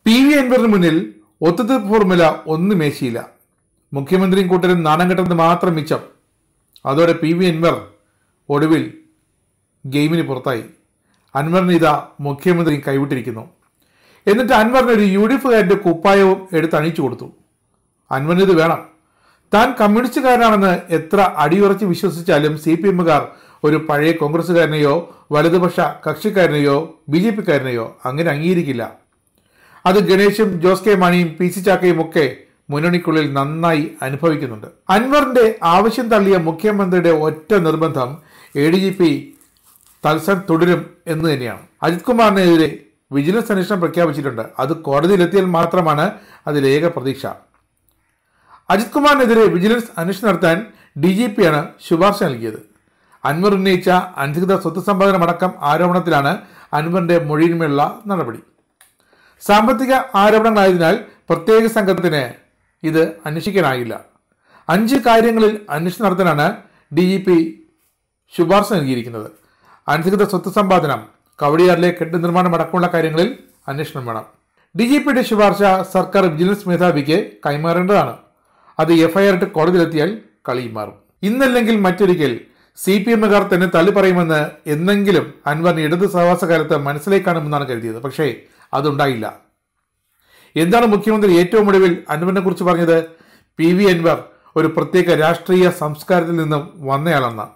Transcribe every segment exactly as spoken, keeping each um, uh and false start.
P V അൻവറിന് മുന്നിൽ ഒത്തുതീർപ്പ് ഫോർമുല ഒന്നും മേശയില്ല. മുഖ്യമന്ത്രിയും കൂട്ടരും നാണം കെട്ടുന്നത് മാത്രം മിച്ചം. അതോടെ പി വി അൻവർ ഒടുവിൽ ഗെയിമിന് പുറത്തായി. അൻവറിന് ഇതാ മുഖ്യമന്ത്രി കൈവിട്ടിരിക്കുന്നു. എന്നിട്ട് അൻവറിന് ഒരു യു ഡി എഫുകാരുടെ കുപ്പായവും എടുത്ത് അണിയിച്ചു കൊടുത്തു. അൻവറിന് ഇത് വേണം. താൻ കമ്മ്യൂണിസ്റ്റുകാരനാണെന്ന് എത്ര അടിയുറച്ച് വിശ്വസിച്ചാലും സി പി എമ്മുകാർ ഒരു പഴയ കോൺഗ്രസ്സുകാരനെയോ വലതുപക്ഷ കക്ഷിക്കാരനെയോ ബി ജെ പിക്കാരനെയോ അങ്ങനെ അംഗീകരിക്കില്ല. അത് ഗണേശും ജോസ് കെ മാണിയും പി സി ചാക്കയും ഒക്കെ മുന്നണിക്കുള്ളിൽ നന്നായി അനുഭവിക്കുന്നുണ്ട്. അൻവറിന്റെ ആവശ്യം തള്ളിയ മുഖ്യമന്ത്രിയുടെ ഒറ്റ നിർബന്ധം എ ഡി ജി പി തത്സരം തുടരും എന്ന് തന്നെയാണ്. അജിത് കുമാറിനെതിരെ വിജിലൻസ് അന്വേഷണം പ്രഖ്യാപിച്ചിട്ടുണ്ട്. അത് കോടതിയിലെത്തിയാൽ മാത്രമാണ് അതിലേക പ്രതീക്ഷ. അജിത് കുമാറിനെതിരെ വിജിലൻസ് അന്വേഷണം നടത്താൻ ഡി ജി പിയാണ് ശുപാർശ നൽകിയത്. അൻവർ ഉന്നയിച്ച അനധികൃത സ്വത്ത് സമ്പാദനമടക്കം ആരോപണത്തിലാണ് അൻവറിന്റെ മൊഴിയിന്മേലുള്ള നടപടി. സാമ്പത്തിക ആരോപണങ്ങളായതിനാൽ പ്രത്യേക സംഘത്തിന് ഇത് അന്വേഷിക്കാനാകില്ല. അഞ്ച് കാര്യങ്ങളിൽ അന്വേഷണം നടത്താനാണ് ഡി ജി പി ശുപാർശ നൽകിയിരിക്കുന്നത്. അനധികൃത സ്വത്ത് സമ്പാദനം, കവടിയാറിലെ കെട്ടിട നിർമ്മാണം അടക്കമുള്ള കാര്യങ്ങളിൽ അന്വേഷണം വേണം. ഡി ജി പിയുടെ ശുപാർശ സർക്കാർ വിജിലൻസ് മേധാവിക്ക് കൈമാറേണ്ടതാണ്. അത് എഫ് ഐ ആർ ഇട്ട് കോടതിയിലെത്തിയാൽ കളി മാറും. ഇന്നല്ലെങ്കിൽ മറ്റൊരിക്കൽ സി പി എമ്മുകാർ തന്നെ തള്ളി പറയുമെന്ന് എന്നെങ്കിലും അൻവറിന് ഇടത് സഹവാസകാലത്ത് മനസ്സിലേക്ക് കാണുമെന്നാണ് കരുതിയത്. പക്ഷേ അതുണ്ടായില്ല. എന്താണ് മുഖ്യമന്ത്രി ഏറ്റവും ഒടുവിൽ അൻവറിനെ കുറിച്ച് പറഞ്ഞത്? പി വി അൻവർ ഒരു പ്രത്യേക രാഷ്ട്രീയ സംസ്കാരത്തിൽ നിന്നും വന്നയാളെന്ന്.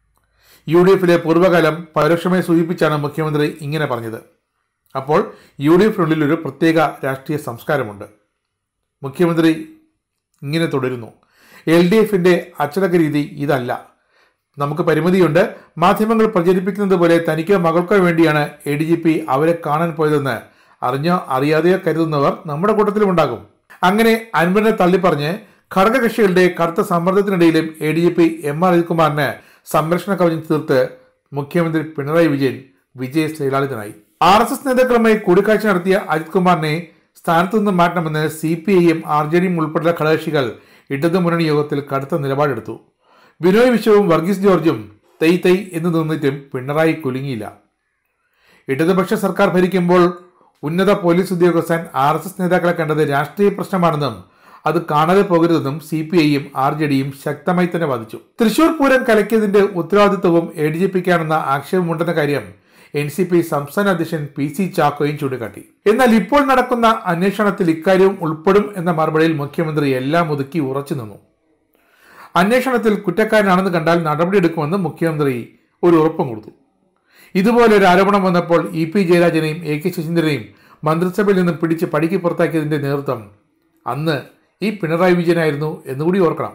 യു ഡി എഫിലെ പൂർവ്വകാലം പരോക്ഷമായി സൂചിപ്പിച്ചാണ് മുഖ്യമന്ത്രി ഇങ്ങനെ പറഞ്ഞത്. അപ്പോൾ യു ഡി എഫിനുള്ളിൽ ഒരു പ്രത്യേക രാഷ്ട്രീയ സംസ്കാരമുണ്ട്. മുഖ്യമന്ത്രി ഇങ്ങനെ തുടരുന്നു. എൽ ഡി എഫിന്റെ അച്ചടക്ക രീതി ഇതല്ല. നമുക്ക് പരിമിതിയുണ്ട്. മാധ്യമങ്ങൾ പ്രചരിപ്പിക്കുന്നത് പോലെ തനിക്കോ മകൾക്കോ വേണ്ടിയാണ് എ ഡി ജി പി അവരെ കാണാൻ പോയതെന്ന് അറിഞ്ഞോ അറിയാതെയോ കരുതുന്നവർ നമ്മുടെ കൂട്ടത്തിലും ഉണ്ടാകും. അങ്ങനെ അൻവറിനെ തള്ളിപ്പറഞ്ഞ് ഘടകകക്ഷികളുടെ കടുത്ത സമ്മർദ്ദത്തിനിടയിലും A D G P M R Ajith കുമാറിന് സംരക്ഷണ കവചം തീർത്ത് മുഖ്യമന്ത്രി പിണറായി വിജയൻ വിജയ ശ്രീലാളിതനായി. ആർ എസ് എസ് നേതാക്കളുമായി കൂടിക്കാഴ്ച നടത്തിയ അജിത് കുമാറിനെ സ്ഥാനത്തു നിന്ന് മാറ്റണമെന്ന് സി പി ഐയും ആർ ജെ ഡിയും ഉൾപ്പെടെയുള്ള ഘടകകക്ഷികൾ ഇടതു മുന്നണി യോഗത്തിൽ കടുത്ത നിലപാടെടുത്തു. ബിനോയ് വിശ്വവും വർഗീസ് ജോർജും തൈ തൈ എന്ന് നിന്നിട്ടും പിണറായി കുലുങ്ങിയില്ല. ഇടതുപക്ഷ സർക്കാർ ഭരിക്കുമ്പോൾ ഉന്നത പോലീസ് ഉദ്യോഗസ്ഥൻ ആർ എസ് എസ് നേതാക്കളെ കണ്ടത് രാഷ്ട്രീയ പ്രശ്നമാണെന്നും അത് കാണാതെ പോകരുതെന്നും സി പി ഐയും ആർ ജെ ഡിയും ശക്തമായി തന്നെ വാദിച്ചു. തൃശൂർ പൂരം കലക്കിയതിന്റെ ഉത്തരവാദിത്വവും എ ഡി ജി പിക്കാണെന്ന ആക്ഷേപമുണ്ടെന്ന കാര്യം എൻ സി പി സംസ്ഥാന അധ്യക്ഷൻ പി സി ചാക്കോയും ചൂണ്ടിക്കാട്ടി. എന്നാൽ ഇപ്പോൾ നടക്കുന്ന അന്വേഷണത്തിൽ ഇക്കാര്യവും ഉൾപ്പെടും എന്ന മറുപടിയിൽ മുഖ്യമന്ത്രി എല്ലാം ഒതുക്കി ഉറച്ചു നിന്നു. അന്വേഷണത്തിൽ കുറ്റക്കാരനാണെന്ന് കണ്ടാൽ നടപടിയെടുക്കുമെന്ന് മുഖ്യമന്ത്രി ഒരു ഉറപ്പും കൊടുത്തു. ഇതുപോലെ ഒരു ആരോപണം വന്നപ്പോൾ ഇ പി ജയരാജനെയും എ കെ ശശീന്ദ്രനെയും മന്ത്രിസഭയിൽ നിന്നും പിടിച്ച് പടിക്ക് പുറത്താക്കിയതിന്റെ നേതൃത്വം അന്ന് ഈ പിണറായി വിജയനായിരുന്നു എന്നുകൂടി ഓർക്കണം.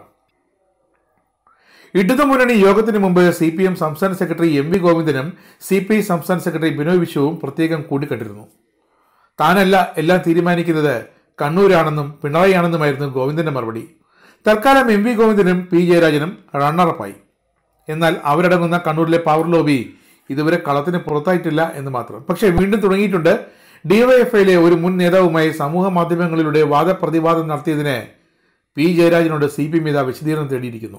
ഇടതുമുന്നണി യോഗത്തിന് മുമ്പ് സി പി എം സംസ്ഥാന സെക്രട്ടറി എം വി ഗോവിന്ദനും സി പി ഐ സംസ്ഥാന സെക്രട്ടറി ബിനോയ് വിശ്വവും പ്രത്യേകം കൂടിക്കണ്ടിരുന്നു. താനല്ല എല്ലാം തീരുമാനിക്കുന്നത് കണ്ണൂരാണെന്നും പിണറായി ആണെന്നുമായിരുന്നു ഗോവിന്ദന്റെ മറുപടി. തൽക്കാലം എം വി ഗോവിന്ദനും പി ജയരാജനും റണ്ണറപ്പായി. എന്നാൽ അവരടങ്ങുന്ന കണ്ണൂരിലെ പവർ ലോബി ഇതുവരെ കളത്തിന് പുറത്തായിട്ടില്ല എന്ന് മാത്രം. പക്ഷേ വീണ്ടും തുടങ്ങിയിട്ടുണ്ട്. ഡിവൈഎഫ്ഐയിലെ ഒരു മുൻ നേതാവുമായി സമൂഹ മാധ്യമങ്ങളിലൂടെ വാദപ്രതിവാദം നടത്തിയതിന് പി ജയരാജനോട് സി പി എം നേതാവ് വിശദീകരണം തേടിയിരിക്കുന്നു.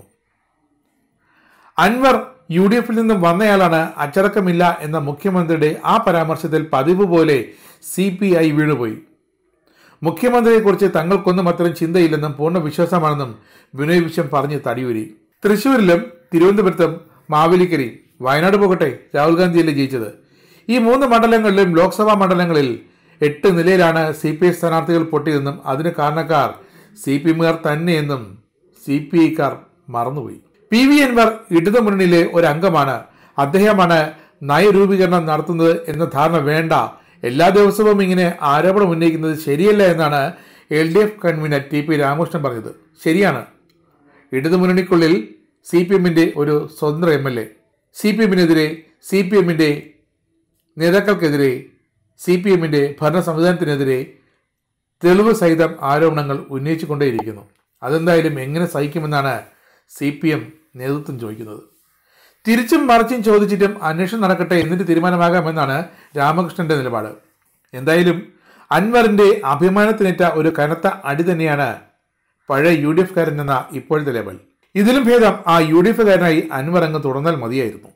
അൻവർ യു ഡി എഫിൽ നിന്നും വന്നയാളാണ്, അച്ചടക്കമില്ല എന്ന മുഖ്യമന്ത്രിയുടെ ആ പരാമർശത്തിൽ പതിവ് പോലെ സി പി ഐ വീണുപോയി. മുഖ്യമന്ത്രിയെക്കുറിച്ച് തങ്ങൾക്കൊന്നും അത്തരം ചിന്തയില്ലെന്നും പൂർണ്ണ വിശ്വാസമാണെന്നും ബിനോയ് വിശ്വം പറഞ്ഞ് തടിയൂരി. തൃശ്ശൂരിലും തിരുവനന്തപുരത്തും മാവേലിക്കരയും വയനാട് പോകട്ടെ രാഹുൽ ഗാന്ധിയല്ലേ ജയിച്ചത്. ഈ മൂന്ന് മണ്ഡലങ്ങളിലും ലോക്സഭാ മണ്ഡലങ്ങളിൽ എട്ട് നിലയിലാണ് സി പി ഐ സ്ഥാനാർത്ഥികൾ പൊട്ടിയതെന്നും അതിന് കാരണക്കാർ സി പി എമ്മുകാർ തന്നെയെന്നും സി പി ഐക്കാർ മറന്നുപോയി. പി വി അൻവർ ഇടതു മുന്നണിയിലെ ഒരു അംഗമാണ്. അദ്ദേഹമാണ് നയരൂപീകരണം നടത്തുന്നത് എന്ന ധാരണ വേണ്ട. എല്ലാ ദിവസവും ഇങ്ങനെ ആരോപണം ഉന്നയിക്കുന്നത് ശരിയല്ല എന്നാണ് L D F convener T P Ramakrishnan പറഞ്ഞത്. ശരിയാണ്. ഇടതു മുന്നണിക്കുള്ളിൽ സി പി എമ്മിന്റെ ഒരു സ്വതന്ത്ര M L A C P എമ്മിനെതിരെ സി പി എമ്മിന്റെ നേതാക്കൾക്കെതിരെ സി പി എമ്മിന്റെ ഭരണ സംവിധാനത്തിനെതിരെ തെളിവ് സഹിതം ആരോപണങ്ങൾ ഉന്നയിച്ചു കൊണ്ടേയിരിക്കുന്നു. അതെന്തായാലും എങ്ങനെ സഹിക്കുമെന്നാണ് സി പി എം നേതൃത്വം ചോദിക്കുന്നത്. തിരിച്ചും മറിച്ചും ചോദിച്ചിട്ടും അന്വേഷണം നടക്കട്ടെ, എന്നിട്ട് തീരുമാനമാകാമെന്നാണ് രാമകൃഷ്ണന്റെ നിലപാട്. എന്തായാലും അൻവറിന്റെ അഭിമാനത്തിനേറ്റ ഒരു കനത്ത അടി തന്നെയാണ് പഴയ യു ഡി എഫ് കാരൻ എന്ന ഇപ്പോഴത്തെ ലേബൽ. ഇതിലും ഭേദം ആ യു ഡി എഫ് കാരനായി അൻവർ അങ്ങ് തുടർന്നാൽ മതിയായിരുന്നു.